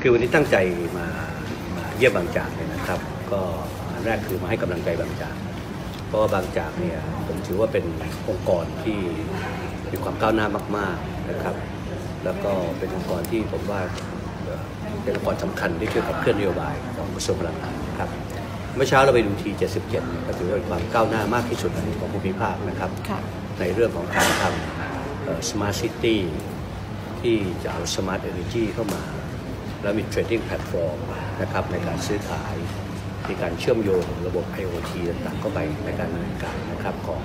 คือวันนี้ตั้งใจมาเยี่ยมบางจากเลยนะครับก็อันแรกคือมาให้กำลังใจบางจากเพราะว่าบางจากเนี่ยผมถือว่าเป็นองค์กรที่มีความก้าวหน้ามากๆนะครับแล้วก็เป็นองค์กรที่ผมว่าเป็นองค์กรสำคัญที่ช่วยขับเคลื่อนนโยบายของกระทรวงพลังงานครับเมื่อเช้าเราไปดูที77ก็ถือว่าเป็นความก้าวหน้ามากที่สุดของภูมิภาคนะครับในเรื่องของการทำSmart City ที่จะเอา Smart Energy เข้ามาแล้วมี Trading Platform นะครับในการซื้อขายมีการเชื่อมโยงระบบ IoT ต่างๆเข้าไปในการดำเนินการนะครับของ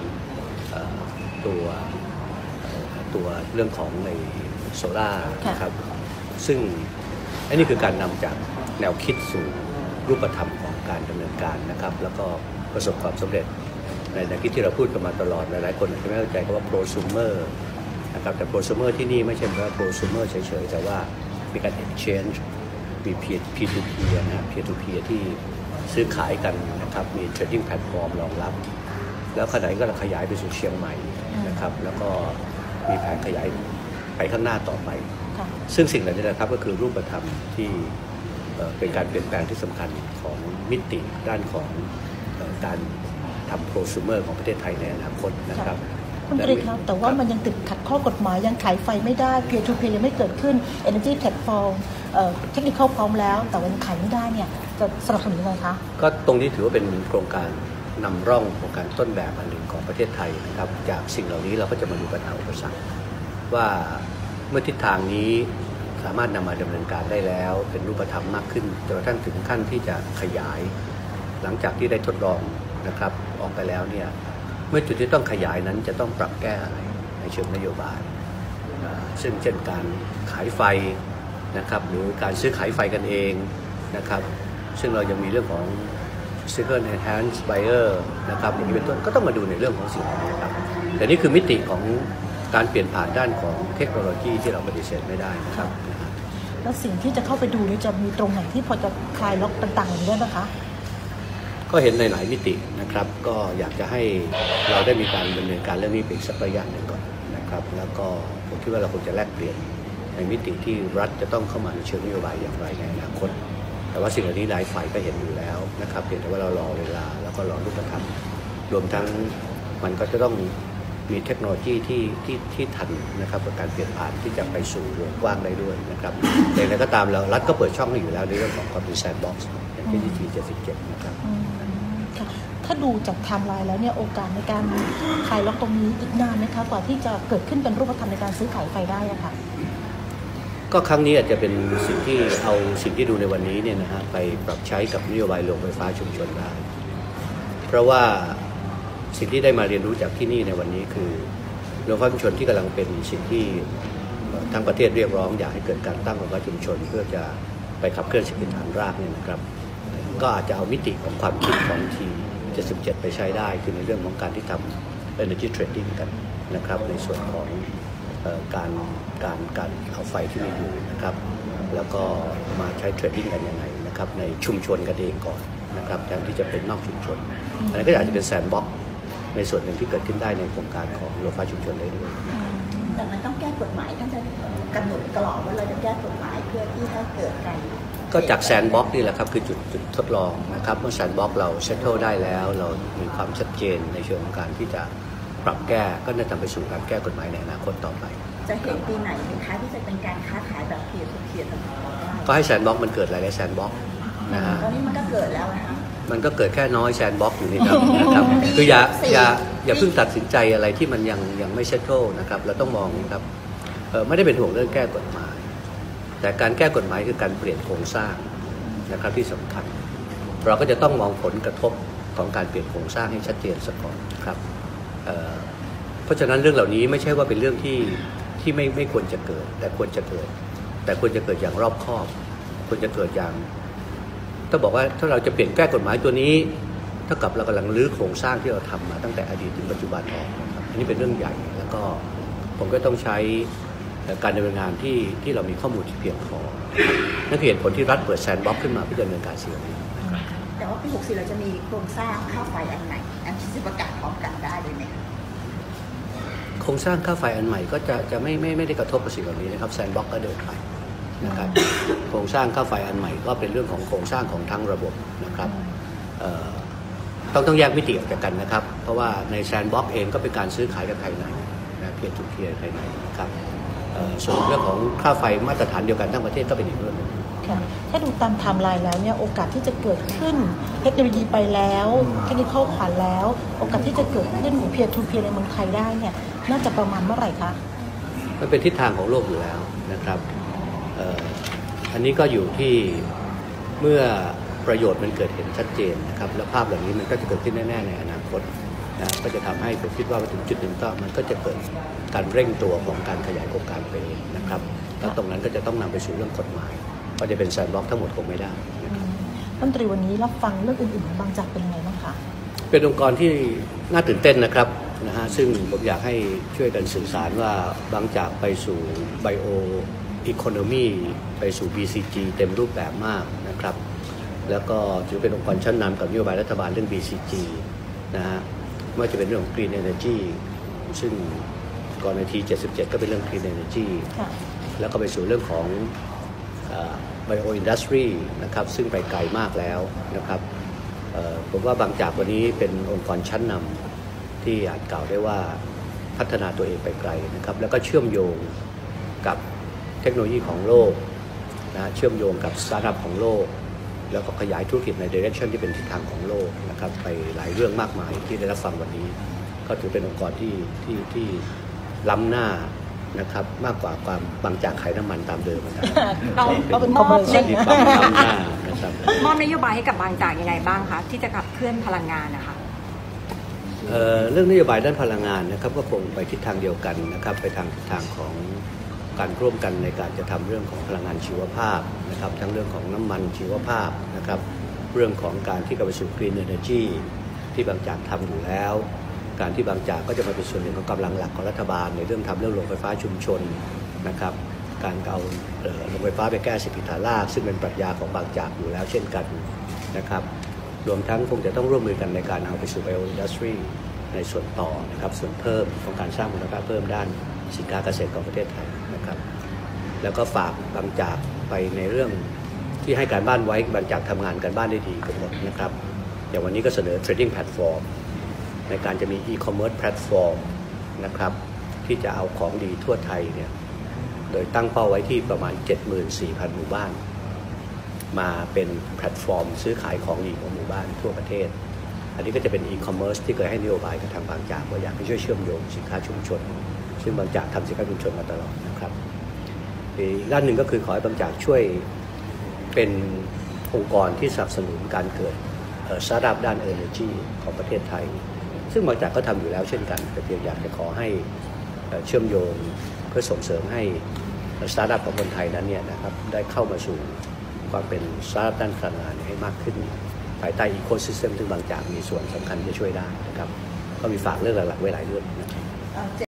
ตัวเรื่องของในโซล่านะครับซึ่งอันนี้คือการนำจากแนวคิดสู่รูปธรรมของการดำเนินการนะครับแล้วก็ประสบความสำเร็จในแนวคิดที่เราพูดกันมาตลอดหลายๆคนอาจจะไม่เข้าใจคำว่า prosumer นะครับแต่ prosumer ที่นี่ไม่ใช่ว่า prosumer เฉยๆแต่ว่ามีการ exchange มี P2P นะ P2P ที่ซื้อขายกันนะครับมี trading platform รองรับแล้วขณะนี้ก็ขยายไปสู่เชียงใหม่นะครับแล้วก็มีแผนขยายไปข้างหน้าต่อไปซึ่งสิ่งเหล่านี้นะครับก็คือรูปธรรมที่เป็นการเปลี่ยนแปลงที่สำคัญของมิติด้านของการทำ prosumer ของประเทศไทยในอนาคตนะครับคุณกฤษครับแต่ว่ามันยังติดขัดข้อกฎหมายยังขายไฟไม่ได้ peer to peer ยังไม่เกิดขึ้น energy platform เทคนิคพร้อมแล้วแต่ว่ายังขายไม่ได้เนี่ยจะสนับสนุนยังไงคะก็ตรงนี้ถือว่าเป็นโครงการนำร่องโครงการต้นแบบอันหนึ่งของประเทศไทยนะครับจากสิ่งเหล่านี้เราก็จะมาดูปัญหาอุปสรรคว่าเมื่อทิศทางนี้สามารถนำมาดำเนินการได้แล้วเป็นรูปธรรมมากขึ้นจนกระทั่งถึงขั้นที่จะขยายหลังจากที่ได้ทดลองนะครับออกไปแล้วเนี่ยเมื่อจุดที่ต้องขยายนั้นจะต้องปรับแก้อะไรในเชิงนโยบายซึ่งเช่นการขายไฟนะครับหรือการซื้อขายไฟกันเองนะครับซึ่งเรายังมีเรื่องของ Single Enhanced Buyer นะครับอย่างนี้เป็นต้นก็ต้องมาดูในเรื่องของสิ่งนี้ครับแต่นี่คือมิติของการเปลี่ยนผ่านด้านของเทคโนโลยีที่เราปฏิเสธไม่ได้นะครับแล้วสิ่งที่จะเข้าไปดูนี่จะมีตรงไหนที่พอจะคลายล็อกต่างๆอย่างนี้ได้ไหมคะก็เห็นในหลายมิตินะครับก็อยากจะให้เราได้มีการดำเนินการเรื่องนี้เป็นสักระยะหนึ่งก่อนนะครับแล้วก็ผมคิดว่าเราควรจะแลกเปลี่ยนในมิติที่รัฐจะต้องเข้ามาในเชิงนโยบายอย่างไรในอนาคตแต่ว่าสิ่งเหล่านี้หลายฝ่ายก็เห็นอยู่แล้วนะครับเพียงแต่ว่าเรารอเวลาแล้วก็รอรูปธรรมรวมทั้งมันก็จะต้องมีเทคโนโลยีที่ทันนะครับกับการเปลี่ยนผ่านที่จะไปสู่วงกว้างได้ด้วยนะครับแต่อย่างไรก็ตามแล้วรัฐก็เปิดช่องให้อยู่แล้วในเรื่องของความเป็นแซนด์บ็อกซ์อย่างที่ที77นะครับถ้าดูจากไทม์ไลน์แล้วเนี่ยโอกาสในการคลายล็อกตรงนี้อีกนานไหมคะกว่าที่จะเกิดขึ้นเป็นรูปธรรมในการซื้อขายไฟได้อะค่ะก็ครั้งนี้อาจจะเป็นสิ่งที่เอาสิ่งที่ดูในวันนี้เนี่ยนะฮะไปปรับใช้กับนโยบายโรงไฟฟ้าชุมชนได้เพราะว่าสิ่งที่ได้มาเรียนรู้จากที่นี่ในวันนี้คือโรงไฟฟ้าชุมชนที่กำลังเป็นสิ่งที่ทั้งประเทศเรียกร้องอยากให้เกิดการตั้งโรงไฟฟ้าชุมชนเพื่อจะไปขับเคลื่อนเศรษฐกิจฐานรากเนี่ยนะครับก็อาจจะเอามิติของความคิดของที77ไปใช้ได้คือในเรื่องของการที่ทำ energy trading กันนะครับในส่วนของการเอาไฟที่มีอยู่นะครับแล้วก็มาใช้ trading กันยังไงนะครับในชุมชนกันเองก่อนนะครับแทนที่จะเป็นนอกชุมชนอันนี้ก็อาจจะเป็นแซนด์บ็อกซ์ในส่วนหนึ่งที่เกิดขึ้นได้ในโครงการของโรงไฟฟ้าชุมชนได้ด้วยแต่มันต้องแก้กฎหมายท่านจะกำหนดตลอดว่าเราจะแก้กฎหมายเพื่อที่ให้เกิดการก็จากแซนด์บ็อกซ์นี่แหละครับคือจุดทดลองนะครับเมื่อแซนด์บ็อกซ์เราเซตเทิลได้แล้วเรามีความชัดเจนในเชิงของการที่จะปรับแก้ก็จะนำไปสู่การแก้กฎหมายในอนาคตต่อไปจะเห็นปีไหนคะที่จะเป็นการค้าขายแบบเพียร์ทูเพียร์ต่างๆก็ให้แซนด์บ็อกซ์มันเกิดหลายๆแซนด์บ็อกซ์นะฮะตอนนี้มันก็เกิดแล้วนะคะมันก็เกิดแค่น้อยแซนด์บ็อกซ์อยู่นี่นะครับคืออย่าเพิ่งตัดสินใจอะไรที่มันยังไม่เซตเทิลนะครับเราต้องมองครับไม่ได้เป็นห่วงเรื่องแก้กฎหมายแต่การแก้กฎหมายคือการเปลี่ยนโครงสร้างนะครับที่สำคัญเราก็จะต้องมองผลกระทบของการเปลี่ยนโครงสร้างให้ชัดเจนซะก่อนครับเพราะฉะนั้นเรื่องเหล่านี้ไม่ใช่ว่าเป็นเรื่องที่ไม่ควรจะเกิดแต่ควรจะเกิดอย่างรอบคอบควรจะเกิดอย่างต้องบอกว่าถ้าเราจะเปลี่ยนแก้กฎหมายตัวนี้เท่ากับเรากำลังรื้อโครงสร้างที่เราทำมาตั้งแต่อดีตถึงปัจจุบันออกนะครับอันนี้เป็นเรื่องใหญ่แล้วก็ผมก็ต้องใช้การดำเนินงานที่เรามีข้อมูลที่เพียงพอนั่นคือเหตุผลที่รัฐเปิดแซนด์บ็อกซ์ขึ้นมาเพื่อดำเนินการสิ่งนี้แต่ว่าปี64เราจะมีโครงสร้างค่าไฟอันใหม่อันที่จะประกาศพร้อมกันได้เลยไหมโครงสร้างค่าไฟอันใหม่ก็จะไม่ได้กระทบกับสิ่งเหล่านี้นะครับแซนด์บ็อกซ์ก็เดินไปนะครับโครงสร้างค่าไฟอันใหม่ก็เป็นเรื่องของโครงสร้างของทั้งระบบนะครับต้องแยกมิติออกจากกันนะครับเพราะว่าในแซนด์บ็อกซ์เองก็เป็นการซื้อขายกันภายในนะเพียร์ทูเพียร์ภายในนะครับส่วนเรื่องของค่าไฟมาตรฐานเดียวกันทั้งประเทศก็เป็นอีกเรื่องนึงถ้าดูตามไทม์ไลน์แล้วเนี่ยโอกาสที่จะเกิดขึ้นเทคโนโลยีไปแล้วเทคนิคเข้าผ่านแล้วโอกาสที่จะเกิดขึ้นเพียร์ทูเพียร์ในเมืองไทยได้เนี่ยน่าจะประมาณเมื่อไหร่คะมันเป็นทิศทางของโลกอยู่แล้วนะครับอันนี้ก็อยู่ที่เมื่อประโยชน์มันเกิดเห็นชัดเจนนะครับและภาพเหล่านี้มันก็จะเกิดขึ้นแน่ๆในอนาคตนะก็จะทำให้ผมคิดว่าถึงจุดหนึ่งก็มันก็จะเกิดการเร่งตัวของการขยายโครงการไปเองนะครับแล้วตรงนั้นก็จะต้องนำไปสู่เรื่องกฎหมายก็จะเป็นแซนด์บ็อกซ์ทั้งหมดคงไม่ได้รัฐมนตรีวันนี้รับฟังเรื่องอื่นๆของบางจากเป็นยังไงบ้างคะเป็นองค์กรที่น่าตื่นเต้นนะครับนะฮะซึ่งผมอยากให้ช่วยกันสื่อสารว่าบางจากไปสู่ไบโออีโคโนมีไปสู่ BCG เต็มรูปแบบมากนะครับแล้วก็ถือเป็นองค์กรชั้นนำกับนโยบายรัฐบาลเรื่อง BCG นะฮะไม่ว่าจะเป็นเรื่องของ Green Energy ซึ่งก่อนในที 77 ก็เป็นเรื่อง Green Energy แล้วก็ไปสู่เรื่องของBio Industry นะครับซึ่งไปไกลมากแล้วนะครับผมว่าบางจากวันนี้เป็นองค์กรชั้นนำที่อาจกล่าวได้ว่าพัฒนาตัวเองไปไกลนะครับแล้วก็เชื่อมโยงกับเทคโนโลยีของโลกนะเชื่อมโยงกับสตาร์ทอัพของโลกแล้วก็ขยายธุรกิจในดิเรกชันที่เป็นทิศทางของโลกนะครับไปหลายเรื่องมากมายที่ได้รับฟังวันนี้ก็ถือเป็นองค์กรที่ล้ำหน้านะครับมากกว่าความบางจากขายน้ำมันตามเดิมนะครับเราเป็นมอบนโยบายให้กับบางจากยังไงบ้างคะที่จะขับเคลื่อนพลังงานนะคะเรื่องนโยบายด้านพลังงานนะครับก็คงไปทิศทางเดียวกันนะครับไปทางทิศทางของการร่วมกันในการจะทำเรื่องของพลังงานชีวภาพนะครับทั้งเรื่องของน้ำมันชีวภาพนะครับเรื่องของการที่จะไปสู่ Green Energy ที่บางจากทำอยู่แล้วการที่บางจากก็จะมาเป็นส่วนหนึ่งของกำลังหลักของรัฐบาลในเรื่องทำเรื่องโรงไฟฟ้าชุมชนนะครับการเอาโรงไฟฟ้าไปแก้สิทธิฐานรากซึ่งเป็นปรัชญาของบางจากอยู่แล้วเช่นกันนะครับรวมทั้งคงจะต้องร่วมมือกันในการเอาไปสู่ Bio Industry ในส่วนต่อนะครับส่วนเพิ่มของการสร้างมูลค่าเพิ่มด้านสินค้าเกษตรของประเทศไทยนะครับแล้วก็ฝากบางจากไปในเรื่องที่ให้การบ้านไว้บางจากทำงานกันบ้านได้ดีกันหมดนะครับอย่างวันนี้ก็เสนอ Trading Platform ในการจะมี e-commerce platform นะครับที่จะเอาของดีทั่วไทยเนี่ยโดยตั้งเป้าไว้ที่ประมาณ 74,000 หมู่บ้านมาเป็นแพลตฟอร์มซื้อขายของดีของหมู่บ้านทั่วประเทศอันนี้ก็จะเป็น e-commerce ที่เคยให้นโยบายกับทางบางจากว่าอยากให้ช่วยเชื่อมโยงสินค้าชุมชนซึ่งบางจากทำสินค้าชุมชนมาตลอดนะครับอีกด้านหนึ่งก็คือขอให้บางจากช่วยเป็นองค์กรที่สนับสนุนการเกิดสตาร์ทอัพด้าน Energy ของประเทศไทยซึ่งบางจากก็ทำอยู่แล้วเช่นกันแต่เพียงอยากจะขอให้เชื่อมโยงเพื่อส่งเสริมให้สตาร์ทอัพของคนไทยนั้นเนี่ยนะครับได้เข้ามาสู่ความเป็นสตาร์ทอัพด้านพลังงานให้มากขึ้นภายใต้อีโคซิสเต็มซึ่งบางจากมีส่วนสำคัญที่ช่วยได้นะครับก็มีฝากเรื่องหลักๆไว้หลายเรื่องนะครับ